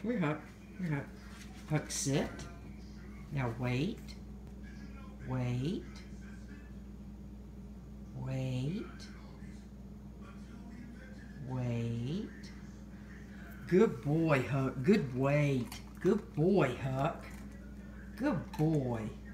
Come here, Huck. Come here, Huck. Huck, sit. Now wait. Wait. Wait. Wait. Good boy, Huck. Good wait. Good boy, Huck. Good boy.